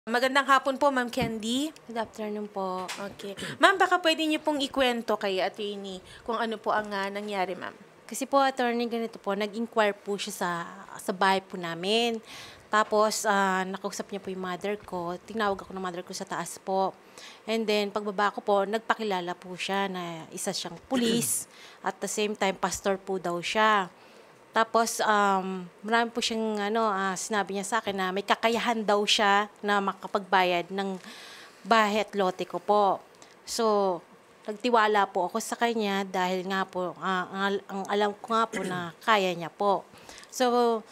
Magandang hapon po, Ma'am Candy. Good afternoon po. Okay. Ma'am, baka pwede niyo pong ikwento kay attorney kung ano po ang nangyari, ma'am. Kasi po, attorney, ganito po, nag-inquire po siya sa bahay po namin. Tapos, nakausap niya po yung mother ko. Tinawag ako ng mother ko sa taas po. And then, pagbaba ko po, nagpakilala po siya na isa siyang pulis. At the same time, pastor po daw siya. Tapos, marami po siyang sinabi niya sa akin na may kakayahan daw siya na makapagbayad ng bahay at lote ko po. So, nagtiwala po ako sa kanya dahil nga po, ang alam ko nga po na kaya niya po. So,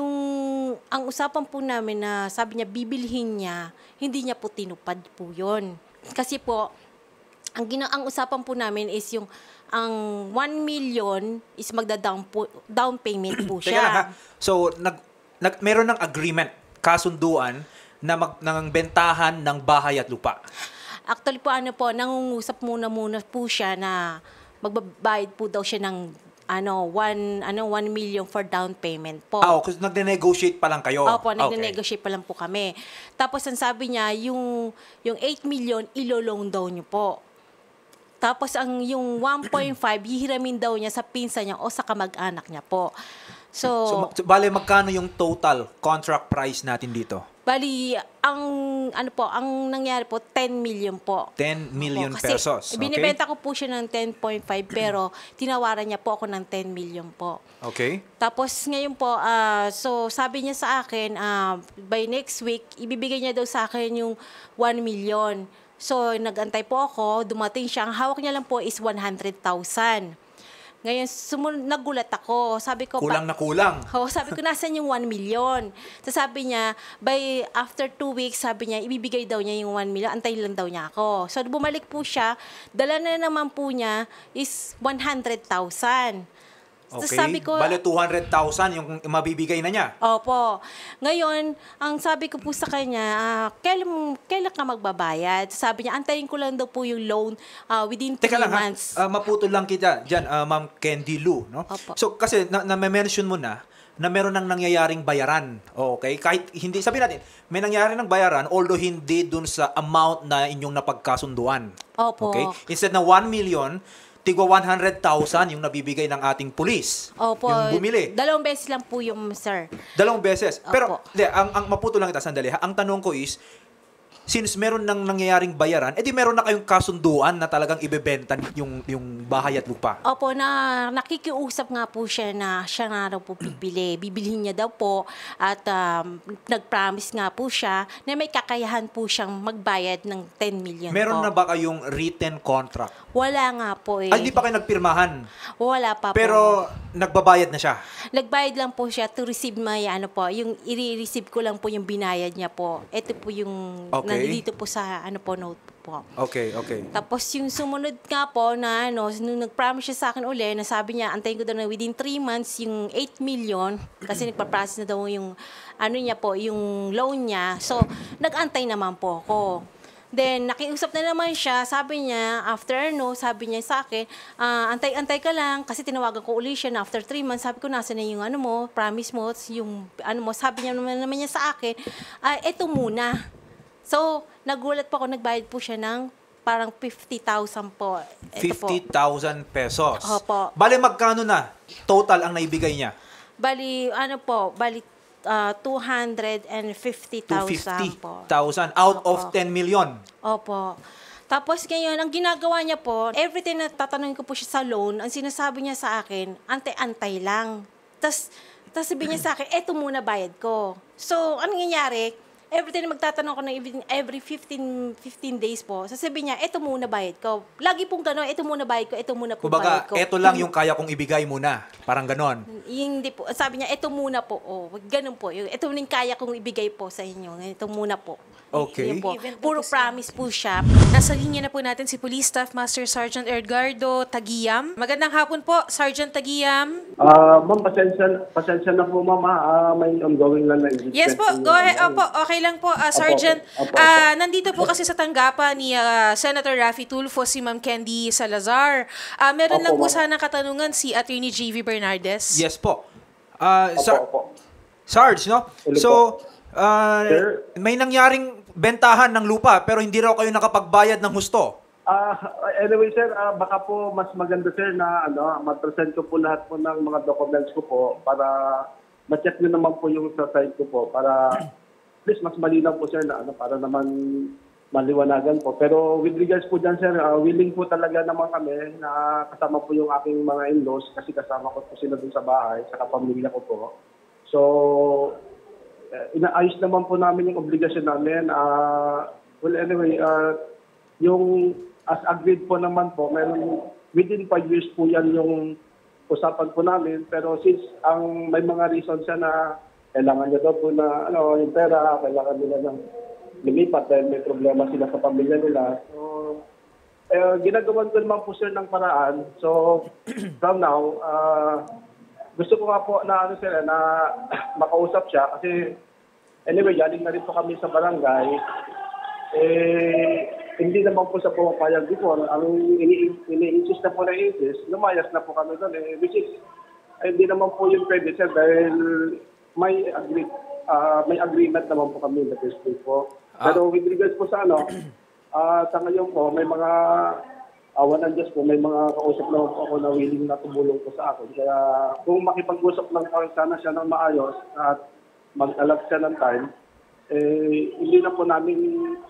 ang usapan po namin na sabi niya bibilhin niya, hindi niya po tinupad po yun. Kasi po, ang usapan po namin is ang 1 million is down payment po Teka lang ha. siya. So, meron ng agreement, kasunduan, na ng bentahan ng bahay at lupa. Actually po, nangungusap muna po siya na magbabayad po daw siya ng 1 million for down payment po. Kasi nagne-negotiate pa lang kayo. Opo, nagne-negotiate pa lang po kami. Tapos ang sabi niya, yung 8 million, ilo-loan daw niyo po. Tapos yung 1.5, hihiramin daw niya sa pinsa niya o sa kamag-anak niya po. So bale, magkano yung total contract price natin dito? Bali, ang nangyari po, 10 million po. 10 million Kasi pesos. Okay? binibenta ko po siya ng 10.5 pero tinawaran niya po ako ng 10 million po. Okay. Tapos ngayon po, so sabi niya sa akin, by next week, ibibigay niya daw sa akin yung 1 million. So nagantay po ako, dumating siya. Ang hawak niya lang po is 100,000. Ngayon, nagulat ako. Sabi ko, Kulang na kulang. sabi ko, nasan yung 1 million? So sabi niya, after 2 weeks, sabi niya, ibibigay daw niya yung 1 million, antayin lang daw niya ako. So bumalik po siya, dala na naman po niya is 100,000. So, Okay. sabi ko, Bale, 200,000 yung mabibigay na niya. opo. Ngayon, ang sabi ko po sa kanya, kailan ka magbabayad? Sabi niya, antayin ko lang daw po yung loan within 3 Teka lang months. ha, maputol lang kita dyan, Ma'am Candy Lou, no? Opo. So, kasi na-mention mo na meron nang nangyayaring bayaran. Okay? Kahit hindi, sabi natin, may nangyari ng bayaran, although hindi dun sa amount na inyong napagkasunduan. Opo. Okay? Instead na 1 million, tigwa 100,000 yung nabibigay ng ating pulis. Opo. Yung bumili. 2 beses lang po yung sir. 2 beses. Pero, Opo. ang maputo lang kita, sandali ha. Ang tanong ko is, since meron nang nangyayaring bayaran, edi meron na kayong kasunduan na talagang ibebenta yung bahay at lupa. Opo, nakikiusap nga po siya na siya nga daw po bibili. Bibilhin niya daw po at nag-promise nga po siya na may kakayahan po siyang magbayad ng 10 million Meron po. na ba kayong written contract? Wala nga po eh. Ay, di pa kayo nagpirmahan. Wala pa po. Pero, nagbabayad na siya. Nagbayad lang po siya to receive yung i-receive ko lang po yung binayad niya po. Ito po yung Okay. nandito po sa note po. Okay. Tapos yung sumunod nga po na nung nag-promise siya sa akin uli, na sabi niya, antayin ko daw na within 3 months yung 8 million kasi nagpa-process na daw yung niya po, yung loan niya. So, nag-antay naman po ako. Then, nakiusap na naman siya. Sabi niya, sabi niya sa akin, antay-antay ka lang kasi tinawagan ko uli siya na after 3 months. Sabi ko, nasa na yung promise mo, yung sabi niya naman niya sa akin, eto muna. So, nagulat po ako, nagbayad po siya ng parang 50,000 po. Ito po. 50,000 pesos. Opo. Bale, magkano na total ang naibigay niya? Bali, 250,000 po. 250,000 out Opo. of 10 million. Opo. Tapos ngayon, ang ginagawa niya po, everything na tatanungin ko po siya sa loan, ang sinasabi niya sa akin, antay-antay lang. Tapos sabi niya sa akin, eto muna bayad ko. So, anong nangyayari? Every time magtatanong ko ng every 15 days po, sasabihin niya, eto muna bayad ko. Lagi pong gano'n, eto muna bayad ko, eto muna po Kumbaga, bayad ko. eto lang yung kaya kong ibigay muna. Parang ganon. Hindi po. Sabi niya, eto muna po. Ganun po. Ito yung kaya kong ibigay po sa inyo. Ito muna po. Okay. Yun po. Puro promise po siya. Nasa linya na po natin si Police Staff Master Sergeant Edgardo Tagiyam. Magandang hapon po, Sergeant Tagiyam. Ma'am, pasensya na po, ma'am. May ongoing lang na Yes po, go ahead. Opo, okay lang po, Sergeant. Opo. Nandito po kasi sa tanggapan ni Senator Raffy Tulfo si Ma'am Candy Salazar. Meron Opo, lang po ma'am. sana katanungan si Attorney J.V. Bernardes. Yes po. Opo. Sarge, no? Hello So, Sir? may nangyaring bentahan ng lupa pero hindi raw kayo nakapagbayad ng husto. Anyway, sir, baka po mas maganda, sir, na mag-present ko po lahat po ng mga documents ko po para ma-check nyo naman po yung sa site ko po para please mas malinaw po, sir, na para naman maliwanagan po. Pero with regards po dyan, sir, willing po talaga naman kami na kasama po yung aking mga in-laws kasi kasama ko po sila dun sa bahay, sa pamilya ko po. So, inaayos naman po namin yung obligasyon namin. Well, anyway, yung as agreed po naman po, meron within 5 years po yan yung usapan po namin. Pero since may mga reasons siya na kailangan niya daw po na yung pera, kailangan nila ng lumipat dahil may problema sila sa pamilya nila. So, ginagawan ko naman po, sir, ng paraan. So, from now, gusto ko nga po na makausap siya kasi anyway, galing na rin po kami sa barangay. Hindi naman po sa pumapayag before. Ang ini-insist na po na insist, lumayas na po kami doon. Which is, hindi naman po yung pwede, sir, dahil may agreement naman po kami in the first place po. Pero with regards po sa sa ngayon po, may mga awan ng Diyos po, may mga kausap naman po ako na willing na tumulong po sa akin. Kaya kung makipag-usap lang po sana siya ng maayos at mag-alap siya ng time, hindi na po namin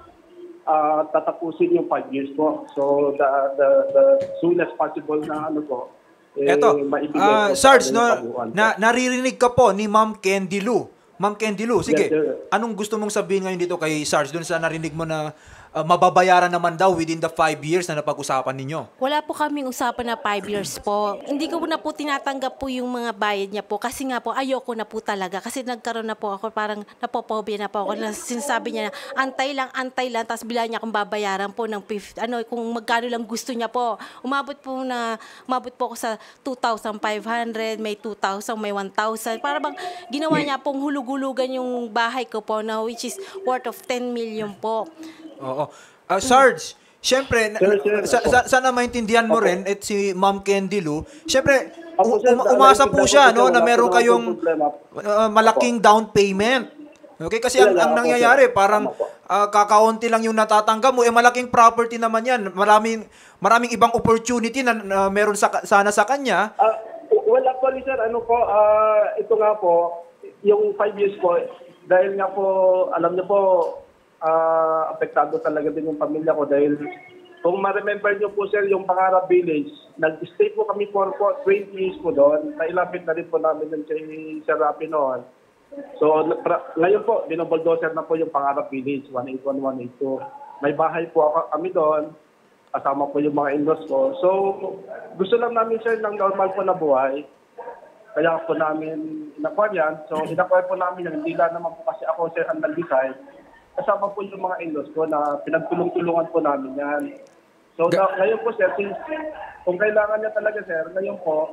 tatapusin yung 5 years po. So, the soonest possible na Eto, maibigay po Sarge, sa kabuuan. naririnig ka po ni Ma'am Candy Lou. Ma'am Candy Lou, sige, Yes, sir. anong gusto mong sabihin ngayon dito kay Sarge doon sa narinig mo na mababayaran naman daw within the 5 years na napag-usapan ninyo? Wala po kaming usapan na 5 years po. Hindi ko na po tinatanggap po yung mga bayad niya po kasi nga po ayoko na po talaga kasi nagkaroon na po ako parang napopobia na po ako na sinasabi niya na antay lang tapos bila niya akong babayaran po ng kung magkano lang gusto niya po. Umabot po ako sa 2,500, may 2,000, may 1,000. Para bang ginawa niya pong hulug-hulugan yung bahay ko po na which is worth of 10 million po. Oo. Sarge, syempre, sana maintindihan mo rin si Ma'am Candy Lou. Syempre, umasa po siya na meron kayong malaking down payment. Okay, kasi ang nangyayari, parang kakaunti lang yung natatanggap mo, malaking property naman yan. Maraming ibang opportunity na meron sana sa kanya. Well, actually, sir, ito nga po, yung 5 years po, dahil nga po, alam niyo po, apektado talaga din yung pamilya ko dahil kung ma-remember nyo po, sir, yung Pangarap Village, nag-stay po kami for 20 years po doon. Nailapit na rin po namin yung kay Sir Rapi noon. So, ngayon po, dinobaldoser na po yung Pangarap Village, 181, 182. May bahay po kami doon, kasama po yung mga in-laws ko. So, gusto lang namin, sir, ng normal po na buhay. Kaya po namin inakuha yan. So, inakuha po namin yan. Hindi lang naman po kasi ako, sir, ang nag-decide. Kasama po yung mga in-laws ko na pinagtulong-tulungan po namin yan. So, ngayon po, sir, kung kailangan niya talaga, sir, ngayon po,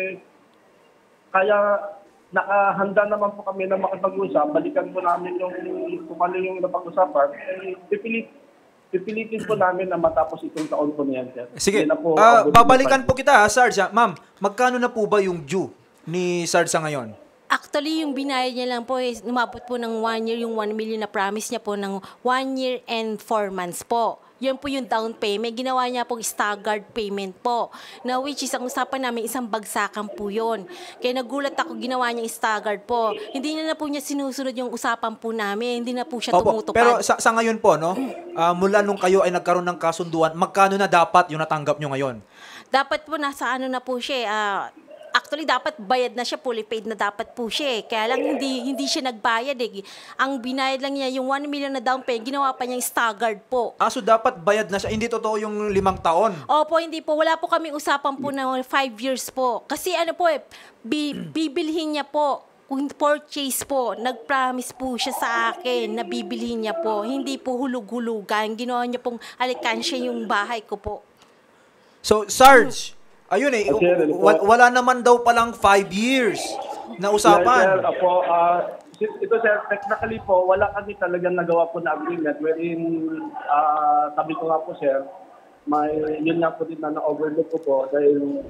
kaya nakahanda naman po kami na makipag-usap. Balikan po namin kung ano yung napag-usapan. Pipilitin po namin na matapos itong taon po na yan, sir. Sige, po, babalikan po kita, Sarge. Ma'am, magkano na po ba yung due ni Sarge sa ngayon? Actually, yung binayad niya lang po is umabot po ng 1 year, yung 1 million na promise niya po ng 1 year and 4 months po. Yan po yung down payment. Ginawa niya pong staggered payment po. Na which is, ang usapan namin, isang bagsakan po yun. Kaya nagulat ako, ginawa niya staggered po. Hindi na po niya sinusunod yung usapan po namin. Hindi na po siya tumutupad. Pero sa ngayon po, mula nung kayo ay nagkaroon ng kasunduan, magkano na dapat yung natanggap nyo ngayon? Dapat po nasa na po siya actually, dapat bayad na siya, fully paid na dapat po siya. Kaya lang hindi siya nagbayad Ang binayad lang niya, yung 1 million na down payment, ginawa pa niya staggered po. So dapat bayad na siya. Hindi totoo yung 5 taon. Opo, hindi po. Wala po kami usapan po na 5 years po. Kasi bibilhin niya po. Kung purchase po, nag-promise po siya sa akin na bibilhin niya po. Hindi po hulug-hulugan. Ginawa niya pong alikansya yung bahay ko po. So, Sarge, ayun wala naman daw palang 5 years na usapan. Sir, ito, sir, technically po, wala kami talagang nagawa po na agreement wherein, sabi ko nga po, sir, yun nga po din na na-overlook ko po dahil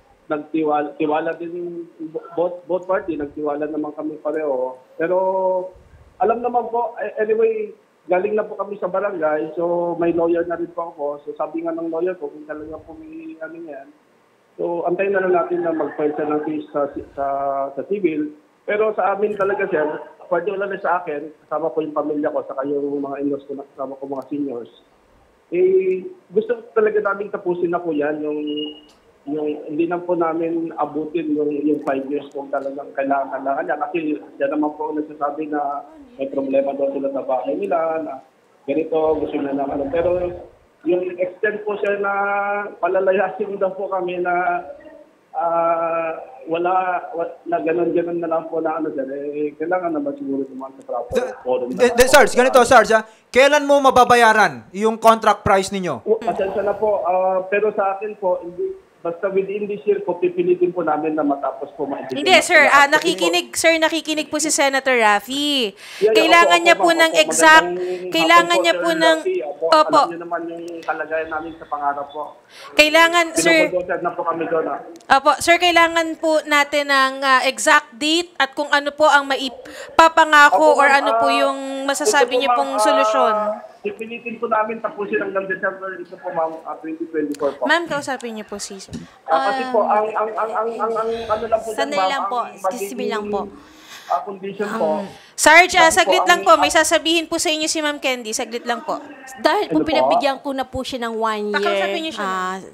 tiwala din both party, nagtiwala naman kami pareho. Pero alam naman po, anyway, galing na po kami sa barangay, so may lawyer na rin po ako. So sabi nga ng lawyer ko, kung talaga po may ano yan, so antayin na lang natin na mag-file siya ng case sa civil. Pero sa amin talaga, sir, pwede wala na sa akin, kasama ko yung pamilya ko, saka yung mga in-laws ko, kasama ko mga seniors. Gusto talaga namin tapusin na po yan, yung hindi na po namin abutin yung 5 years kung talagang kailangan niya. Kasi yan naman po nagsasabi na may problema daw sila sa bahay nila, na ganito, gusto nila na ano. Pero yung extent po siya na palalayasin daw po kami na wala na ganun na lang po na ano sir, kailangan naman siguro naman sa proper. Sarge, ganito Sarge, kailan mo mababayaran yung contract price ninyo? Pasensya na po, pero sa akin po, basta within this year po, pipilitin po namin na matapos po maibigay. Hindi, sir. Nakikinig po si Senator Raffy. Kailangan niya po ng exact... Kailangan niya po ng... Opo. Alam niyo naman yung kalagayan namin sa pangarap po. Kailangan, sir... Pinupodosad na po kami doon. Opo, sir, kailangan po natin ng exact date at kung ano po ang maipapangako or ano po yung masasabi niyo pong solusyon. Pipilitin po namin tapusin hanggang December ito po, ma'am, 2024 po. Ma'am, kausapin niyo po si sir. Kasi po, ang ano lang po dyan, Sandali ma'am, lang po, ang excuse me lang po. Condition po. Sarge, saglit lang po. May sasabihin po sa inyo si Ma'am Candy. Saglit lang po. Dahil po Ano po? pinagbigyan ko na po siya ng 1 year. Pakausapin niyo siya.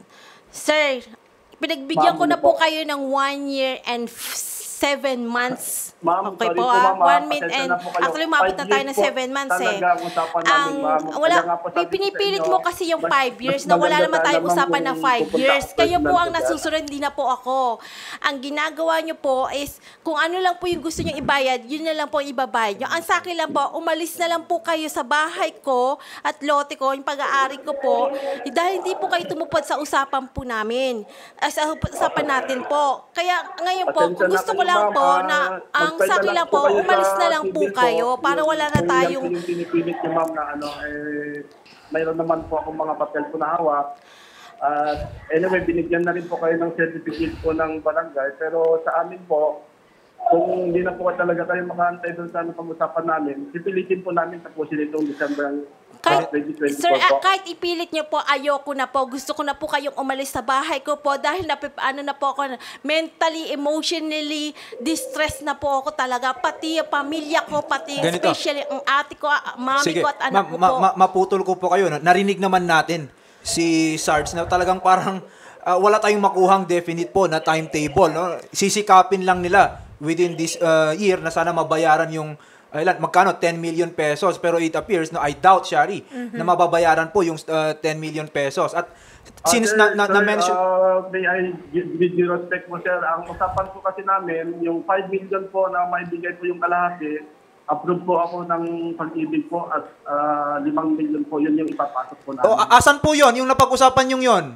Sir, pinagbigyan ko Ma'am, na po po. kayo ng 1 year and 7 months. Ma'am, Okay sorry po, po, ma'am, 1 minute pasensya and na po kayo. actually umabot na 5 tayo ng years 7 months talaga ang usapan namin, ma'am. wala, Kaya nga po sabi ko sa pinipilit inyo, mo kasi yung 5 years na mas wala maganda naman tayong sana, usapan ma'am, na kung 5 pupunta years. ako Kayo po personal ang po dyan. nasusunod, hindi na po ako. Ang ginagawa nyo po is kung ano lang po yung gusto nyo ibayad, yun na lang po ang ibabayad nyo. Ang sa akin lang po, umalis na lang po kayo sa bahay ko at lote ko, yung pag-aari ko po, dahil hindi po kayo tumupad sa usapan po namin. Sa usapan natin po. Kaya ngayon po, Pasensya kung na gusto ko kayo, lang ma'am, po na ang magpadala sa akin lang po po, kayo umalis sa na lang po civil po. kayo para wala na Kung tayong... yan po yung pinipilit niyo, ma'am, na ano, mayroon naman po akong mga papel po na hawak. Anyway, binigyan na rin po kayo ng certificate po ng barangay. Pero sa amin po, kung hindi na po talaga kayo makaantay doon sa pag-usapan namin, pipilitin po namin tapusin itong December Kahit, 2024 sir, po. kahit ipilit niyo po, ayoko na po. Gusto ko na po kayong umalis sa bahay ko po dahil ano na po ako, mentally, emotionally, distressed na po ako talaga. Pati yung pamilya ko, pati Ganito. especially ang ate ko, mami Sige, ko at anak ko po. maputol ko po kayo. Narinig naman natin si Sarge na talagang parang wala tayong makuhang definite po na timetable. No? Sisikapin lang nila within this year na sana mabayaran yung magkano? 10 million pesos. Pero it appears, no, I doubt, Shari, na mababayaran po yung 10 million pesos. At since na-mention... may I with due respect po, sir, ang usapan po kasi namin, yung 5 million po na maibigay po yung kalahati, approve po ako ng pag-ibig po at 5 million po, yun yung ipapasok po namin. asan po yon yung napag-usapan yung yon?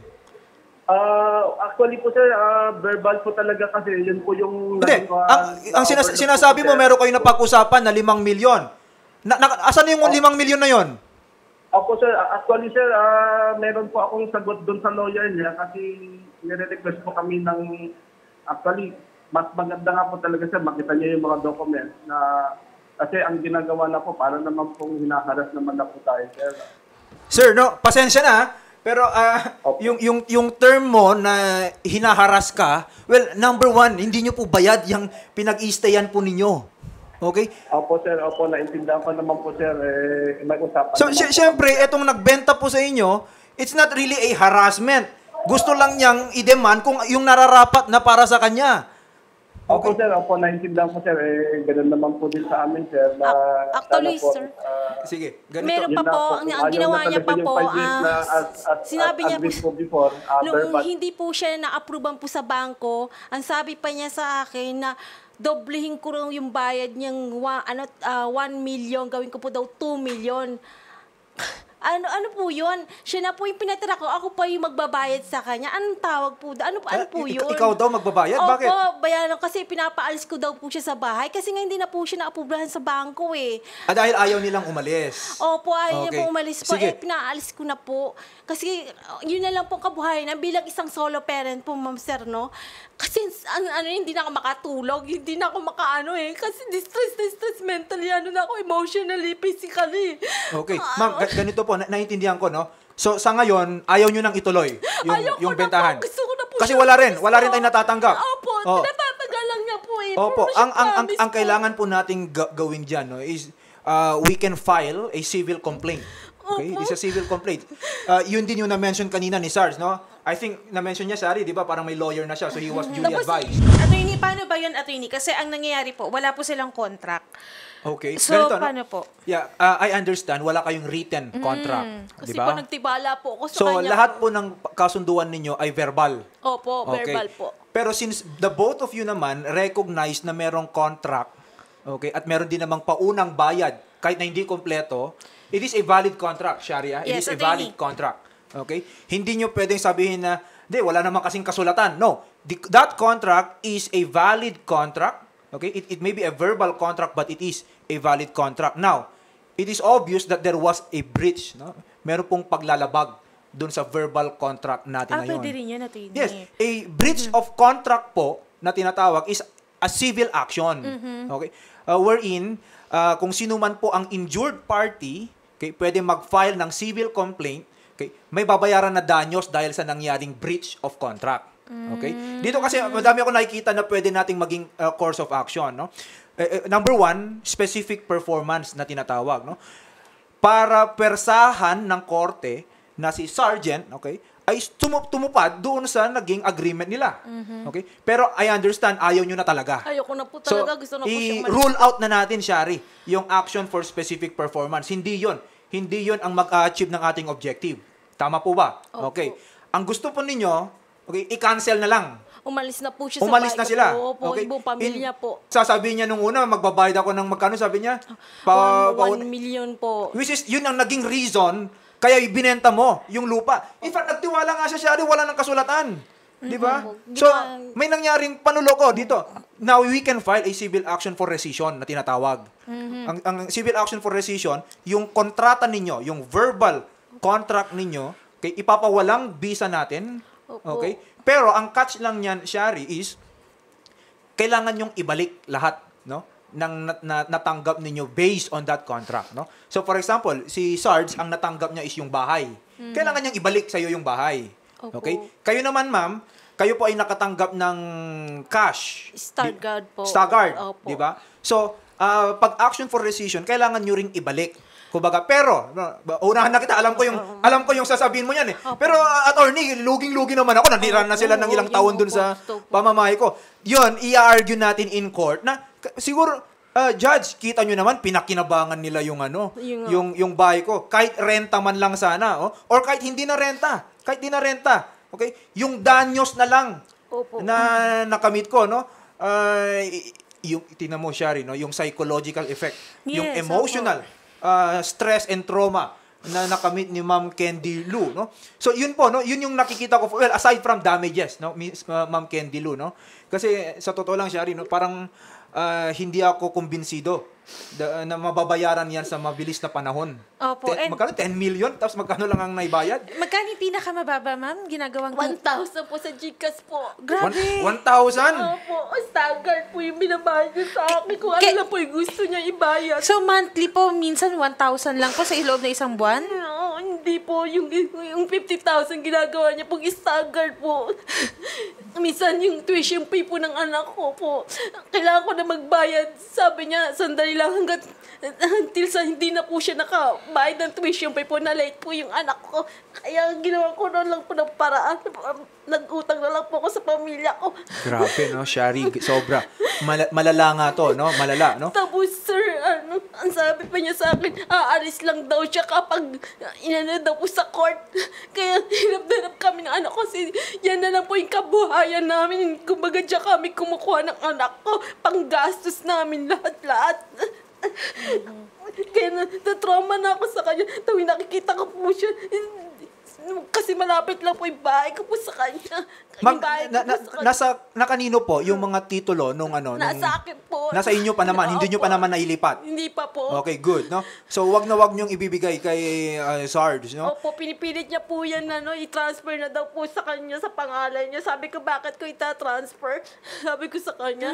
Actually po, sir, verbal po talaga kasi yun po yung... Hindi, ang sinasabi mo, meron kayo napag-usapan na 5 milyon. Asan yung 5 milyon na yon? Ako, sir, actually, sir, meron po akong sagot doon sa lawyer niya kasi nire-request po kami ng... Actually, mas maganda nga po talaga, sir, makita niyo yung mga documents na... Kasi ang ginagawa na po, para naman pong hinaharas naman na po tayo, sir. Sir, no, pasensya na, pero yung term mo na hinaharas ka, well, number one, hindi nyo po bayad yung pinag-i-stayan po ninyo. Okay? Opo, sir. Opo, naintindihan ko naman po, sir. May usapan So, naman po. syempre, etong nagbenta po sa inyo, it's not really a harassment. Gusto lang niyang i-demand kung yung nararapat na para sa kanya. Opo, sir. Opo, naintindihan ko, sir. Ganun naman po din sa amin, sir. Na, Actually, sana po, sir, Sige, ganito. meron yun pa na po, po. ang Kung ayaw ginawa na niya talaga pa yung po, 5 years na sinabi niya agreed po before, nung verbal. hindi po siya na-approvean po sa bangko, ang sabi pa niya sa akin na doblehin ko rin yung bayad niyang 1 million, gawin ko po daw 2 million. Ano po yun? Siya na po yung pinatira ko. Ako pa yung magbabayad sa kanya. Anong tawag po? Ano po yun? Ikaw daw magbabayad? Bakit? Opo, bayaran kasi pinapaalis ko daw po siya sa bahay. Kasi nga hindi na po siya nakapubrahan sa bangko eh. Dahil ayaw nilang umalis. Opo, ayaw niya Okay. po umalis po. Sige. Pinaalis ko na po. Kasi yun na lang po kabuhayan na bilang isang solo parent po, ma'am sir, no? Kasi hindi na ako makatulog. Hindi na ako makaano eh. Kasi distress mentally, na ako emotionally, physically. Okay. Ma'am, ganito po, naiintindihan ko, no? So, sa ngayon, ayaw nyo nang ituloy yung bentahan. Na po. Gusto ko na po Kasi siya wala rin gusto. tayong natatanggap. Opo, Oh. tinatatagal lang niya po eh. Opo, Pero siya ang promise po. kailangan po nating gawin diyan, no, is we can file a civil complaint. Okay? Opo. It's a civil complaint. Yun din yung na-mention kanina ni Sarge, no? I think na-mention niya, Shari, di ba? Parang may lawyer na siya, so he was duly Tapos, advised. Attorney, paano ba yun, attorney? Kasi ang nangyayari po, wala po silang contract. Okay. So, Ganito, no? paano po? Yeah, I understand, wala kayong written contract. Kasi Di ba? po nagtibala po ako sa So, kanya. lahat po ng kasunduan ninyo ay verbal. Opo, verbal po. Pero since the both of you naman recognize na merong contract, okay, at meron din namang paunang bayad, kahit na hindi kompleto, it is a valid contract, Sharia. It Yes, is a attorney. valid contract. Okay? Hindi nyo pwedeng sabihin na, wala namang kasing kasulatan. No. That contract is a valid contract. Okay? It may be a verbal contract, but it is a valid contract. Now, it is obvious that there was a breach. No? Meron pong paglalabag dun sa verbal contract natin na yun. Pwede rin yun, attorney. Yes, a breach of contract po na tinatawag is a civil action. Okay? Wherein, kung sino man po ang injured party, okay, pwede mag-file ng civil complaint, okay, may babayaran na danyos dahil sa nangyaring breach of contract. Okay? Dito kasi madami ako nakikita na pwede nating maging course of action, no? Number one, specific performance na tinatawag, no? Para persahan ng korte na si Sergeant, okay, ay tumupad doon sa naging agreement nila. Okay? Pero I understand, ayaw nyo na talaga. Ayoko na po talaga. Gusto na po siyang malis. I-rule out na natin, Shari, yung action for specific performance. Hindi yon ang mag-achieve ng ating objective. Tama po ba? Opo. Okay. Ang gusto po ninyo, okay, i-cancel na lang. Umalis na po siya Umalis sa na bahay sila. ko po. Okay. Yung buong pamilya po. Sasabihin niya nung una, magbabayad ako ng magkano, sabi niya? 1 million po. Which is, yun ang naging reason, kaya ibinenta mo yung lupa. In fact, nagtiwala nga siya, Shari, wala ng kasulatan. Di ba? So, may nangyaring panuloko dito. Now, we can file a civil action for rescission na tinatawag. Ang civil action for rescission, yung kontrata ninyo, yung verbal contract ninyo, okay, ipapawalang visa natin. Opo. Okay? Pero ang catch lang niyan, Shari, is kailangan yung ibalik lahat, no? Nang natanggap ninyo based on that contract, no? So for example, si Sarge, ang natanggap niya is yung bahay. Kailangan niyang ibalik sa iyo yung bahay. Opo. Okay? Kayo naman, ma'am, kayo po ay nakatanggap ng cash. Starguard po. Starguard, Opo. di ba? So, pag action for rescission, kailangan niyo ring ibalik. Kumbaga, pero unahan na kita, alam ko yung sasabihin mo yan eh. Pero attorney, luging-lugi naman ako, nanira na sila ng ilang taon dun sa pamamahay ko. Yun, i-argue natin in court na siguro judge, kita nyo naman pinakinabangan nila yung yung bahay ko. Kahit renta man lang sana, oh, or kahit hindi na renta. Okay? Yung danyos na lang Opo. na nakamit ko, no? Yung tingnan mo, Shari, no, yung psychological effect, yung Yes, emotional stress and trauma na nakamit ni Ma'am Candy Lou, no? So yun po, no, yun yung nakikita ko, well, aside from damages, no, Ma'am Candy Lou, no? Kasi sa totoo lang, Shari, no, parang hindi ako kumbinsido na mababayaran yan sa mabilis na panahon. Opo, and- Magkano? 10 million? Tapos magkano lang ang naibayad? Magkano yung pinakamababa, ma'am? Ginagawang 1,000 po sa GCash po. Grabe. 1,000? Opo, staggered po yung binabayad niya sa akin. Kung ano lang po yung gusto niya ibayad. So, monthly po, minsan 1,000 lang po sa iloob na isang buwan? No, hindi po. Yung 50,000 ginagawa niya pong staggered po. Minsan yung tuition fee po ng anak ko po. Kailangan ko na magbayad. Sabi niya, sandali lang until sa hindi na po siya nakabayad ng tuition fee po, na late po yung anak ko. Kaya ginawa ko na lang po ng paraan. Nag-utang na lang po ako sa pamilya ko. Grabe, no, Shari, sobra. Malala nga to, no? Malala, no? Tapos, sir, ang sabi pa niya sa akin, aalis lang daw siya kapag inano daw po sa court. Kaya hirap-darap kami ng anak ko. Kasi yan na lang po yung kabuhayan namin. Kumbaga diyan kami kumukuha ng anak ko. Panggastos namin lahat-lahat. Kaya na-trauma na ako sa kanya. Tuwing nakikita ko po siya, kasi malapit lang po yung bahay ko po sa kanya. Ma'am, Yung bahay ko po sa kanya. na kanino po yung mga titulo nung ano? Nasa akin po. Nasa inyo pa naman, hindi nyo pa naman nailipat. Hindi pa po. Okay, good, no? So, wag na wag nyong ibibigay kay Sarge, no? Opo, pinipilit niya po yan i-transfer na daw po sa kanya, sa pangalan niya. Sabi ko, bakit ko ita-transfer? Sabi ko sa kanya.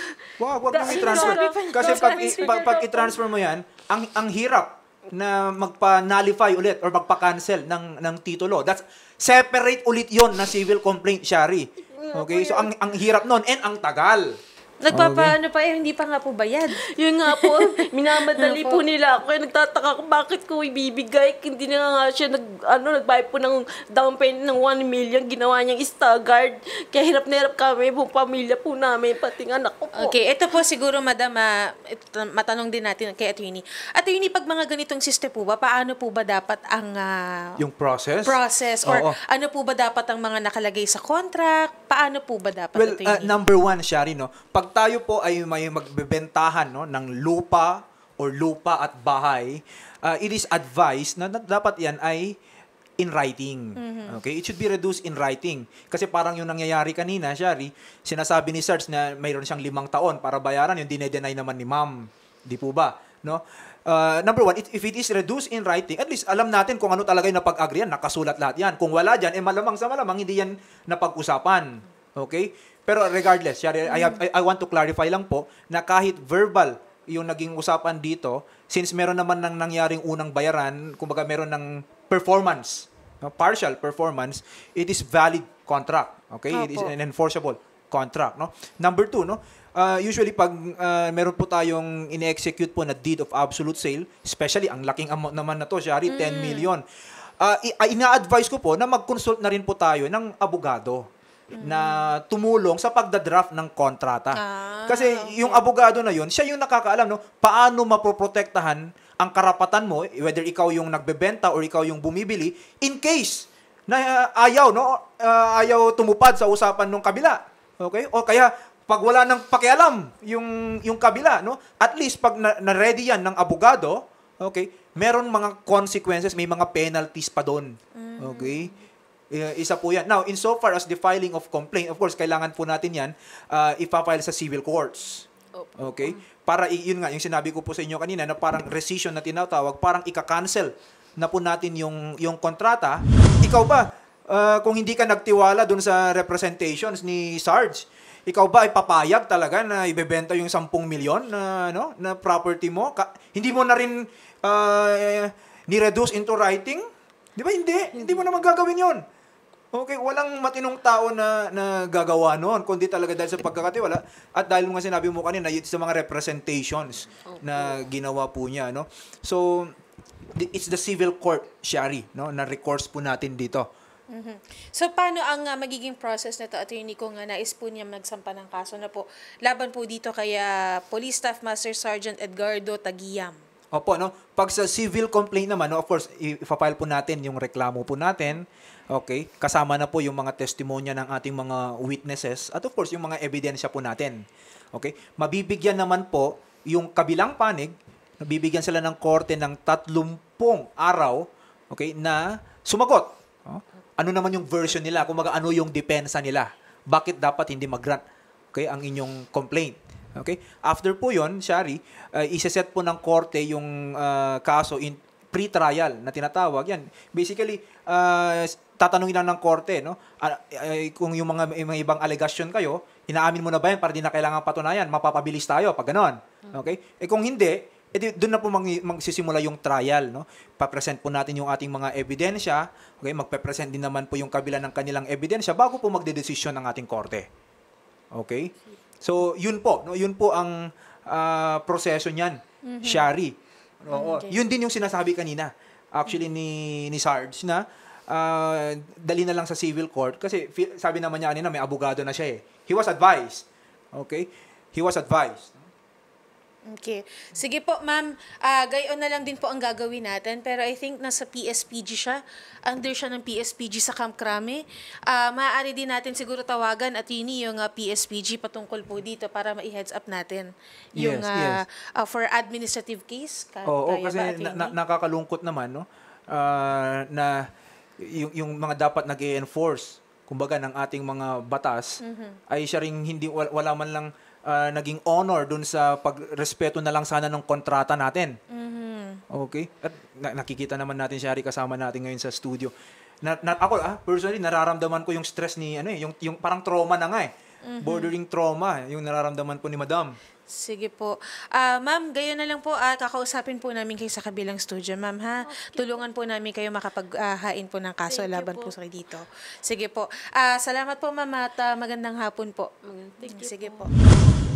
Wag mong i-transfer. Sabi pa- Kasi pag i-transfer mo yan, ang hirap na magpa-nullify ulit or magpa-cancel ng titulo. That's separate ulit yon na civil complaint, Shari. Okay? So, ang hirap nun and ang tagal. Nagpapaano pa hindi pa nga po bayad. Yun nga po, minamadali po nila ako. Kaya nagtataka ko, bakit ko ibibigay? Hindi na nga siya nagbayad po ng down payment ng 1 million. Ginawa niyang staggered. Kaya hirap na hirap kami, buong pamilya po namin, pati ng anak ko po. Okay, ito po siguro, madam, matanong din natin kay attorney. Attorney, pag mga ganitong system po ba, paano po ba dapat ang Yung process? or Oo. ano po ba dapat ang mga nakalagay sa contract? Paano po ba dapat, Well, attorney? number one, Shari, no? Pag tayo po ay may magbebentahan, no, ng lupa or lupa at bahay, it is advised na dapat yan ay in writing. Okay? It should be reduced in writing. Kasi parang yung nangyayari kanina, Shari, sinasabi ni Sarge na mayroon siyang 5 taon para bayaran, yung dinedenay naman ni ma'am. Di po ba? No? Number one, if it is reduced in writing, at least alam natin kung ano talaga yung napag-agree yan, nakasulat lahat yan. Kung wala dyan, malamang sa malamang, hindi yan napag-usapan. Okay? Pero regardless, I want to clarify lang po na kahit verbal yung naging usapan dito, since meron naman ng nangyaring unang bayaran, kumbaga meron ng performance, no, partial performance, it is valid contract. Okay? It is an enforceable contract. No? Number 2, no? Usually pag meron po tayong in-execute po na deed of absolute sale, especially ang laking amount naman na to, Shari, 10 million. Ina-advise ko po na mag-consult na rin po tayo ng abogado na tumulong sa pagdadraft ng kontrata. Kasi yung abogado na yun, siya yung nakakaalam, no, paano mapoprotektahan ang karapatan mo, whether ikaw yung nagbebenta or ikaw yung bumibili, in case na ayaw tumupad sa usapan ng kabila. Okay? O kaya pag wala nang pakialam yung kabila, no, at least pag na-ready yan ng abogado, okay, meron mga consequences, may mga penalties pa doon. Okay? Isa po yan. Now, insofar as the filing of complaint, of course, kailangan po natin yan ipapile sa civil courts. Okay? Para, yun nga, yung sinabi ko po sa inyo kanina, na parang rescission na tinatawag, parang ika-cancel na po natin yung kontrata. Ikaw ba, kung hindi ka nagtiwala dun sa representations ni Sarge, ikaw ba ay papayag talaga na ibebenta yung 10 milyon na property mo? Hindi mo na rin ni-reduce into writing? Di ba? Hindi mo na magagawin yun. Okay, walang matinong tao na gagawa noon, kundi talaga dahil sa pagkakatiwala at dahil mga sinabi mo kanina, sa mga representations na ginawa po niya, no? So, it's the civil court, Shari, no, na recourse po natin dito. So, paano ang magiging process na ito, attorney, kung nais po niya magsampa ng kaso na po, laban po dito kay Police Staff Master Sergeant Edgardo Tagiyam? Opo, no? Pag sa civil complaint naman, no, of course, ipapile po natin yung reklamo po natin. Okay? Kasama na po yung mga testimonya ng ating mga witnesses at of course, yung mga ebidensya po natin. Okay? Mabibigyan naman po yung kabilang panig, nabibigyan sila ng korte ng 30 araw, okay, na sumagot. Ano naman yung version nila? Kung ano yung depensa nila? Bakit dapat hindi mag-grant, okay, ang inyong complaint? Okay? After po yon, Shari, isa-set po ng korte yung kaso in pre-trial na tinatawag. Yan. Basically, tatanungin lang ng korte, no? Kung yung mga ibang allegation kayo, inaamin mo na ba yan para di na kailangan patunayan? Mapapabilis tayo pag ganon. Okay? Kung hindi, doon na po magsisimula yung trial, no? Papresent po natin yung ating mga ebidensya. Okay? Magpe-present din naman po yung kabila ng kanilang ebidensya bago po magdedesisyon ng ating korte. Okay? So, yun po. No? Yun po ang proseso niyan, Shari. Oo. Okay. Yun din yung sinasabi kanina. Actually, ni Sarge na dali na lang sa civil court kasi sabi naman niya kanina may abogado na siya eh. He was advised. Okay? He was advised. Okay. Sige po, ma'am. Gayon na lang din po ang gagawin natin. Pero I think nasa PSPG siya. Under siya ng PSPG sa Camp Crame. Maaari din natin siguro tawagan at yun yung PSPG patungkol po dito para ma-heads up natin. Yung Yes. for administrative case. Oo, Kaya kasi ba, attorney? nakakalungkot naman, no? Na yung mga dapat nag-e-enforce, kumbaga, ng ating mga batas, ay siya ring hindi, wala man lang naging honor dun sa pagrespeto na lang sana ng kontrata natin. Okay? At nakikita naman natin siya, kasama natin ngayon sa studio. Ako, personally, nararamdaman ko yung stress ni, yung parang trauma na nga bordering trauma, yung nararamdaman po ni Madam. Sige po. Ma'am, gayon na lang po. Kakausapin po namin kayo sa kabilang studio, ma'am, ha? Tulungan po namin kayo makapaghain po ng kaso Thank you laban po po. sa dito. Sige po. Salamat po, ma'am, at magandang hapon po. Thank you Sige po. po.